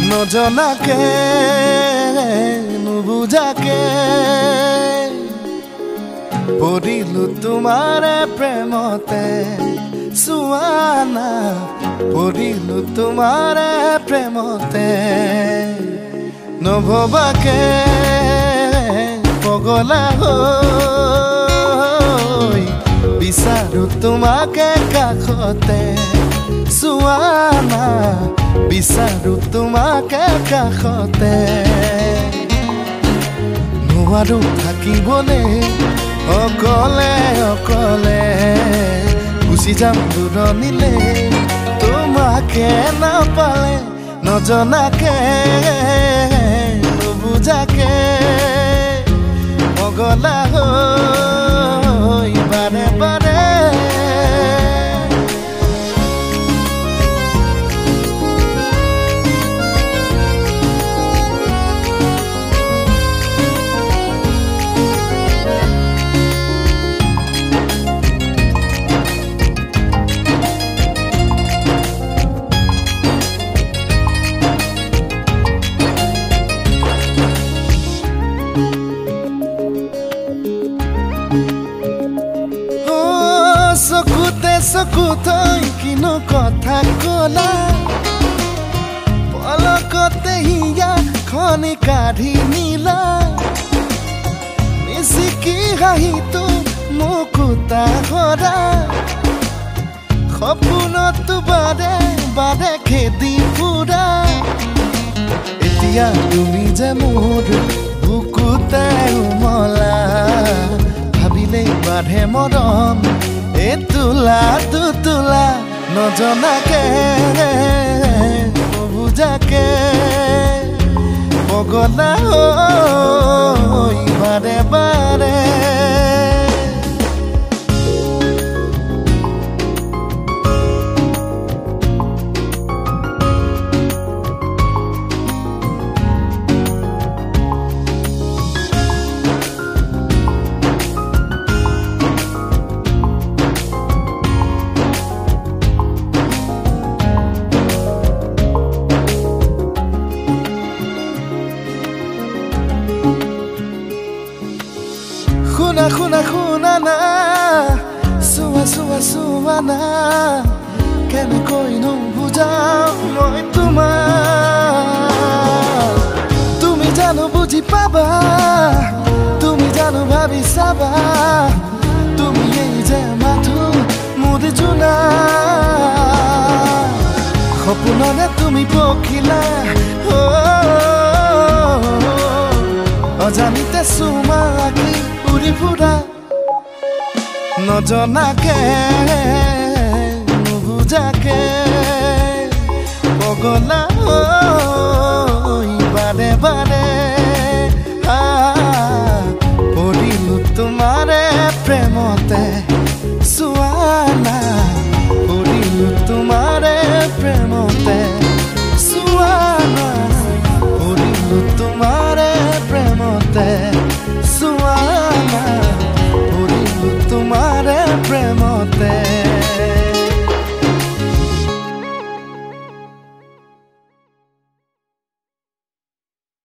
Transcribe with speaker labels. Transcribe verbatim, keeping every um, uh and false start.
Speaker 1: নজনাকে নুবুজাকে পৰিলো তোমাৰে প্ৰেমতে সুৱানা পৰিলো তোমাৰে প্ৰেমতে নভবাকে পগলা হৈ বিচাৰো তোমাকে কাষতে সুৱানা বিচাৰো তোমাকে কাষতে নোৱাৰো থাকিবলে অকলে অকলে গুচি যাম দূৰণিলে তোমাকে নাপালে নজনাকে নুবুজাকে পগলা হৈ বাৰে বাৰে চকুতে চকুতৈ কিনো কথা কলা পলকতে হিয়া খনি কাঢ়ি নিলা মিচিকি হাঁহিটো মুকুতা হৰা সপোনতো বাৰে বাৰে খেদি ফুৰা এতিয়া তুমি যে মোৰ বুকুতে উমলা ভাবিলে বাঢ়ে মৰম এ তুলা তুতুলা নজনাকে নুবুজাকে পগলা হৈ বাৰে বাৰে শুনা শুনা শুনা না চোৱা চোৱা চোৱা না কেনেকৈ নুবুজাও মই তোমাক তুমি জানো বুজি পাবা তুমি জানো ভাবি চাবা তুমি এই যে মাথো মোৰ জোনা সপোনৰে তুমি পখিলা অজানিতে চুমা আঁকি উৰি ফুৰা নজনাকে নুবুজাকে পগলা হৈ বাৰে বাৰে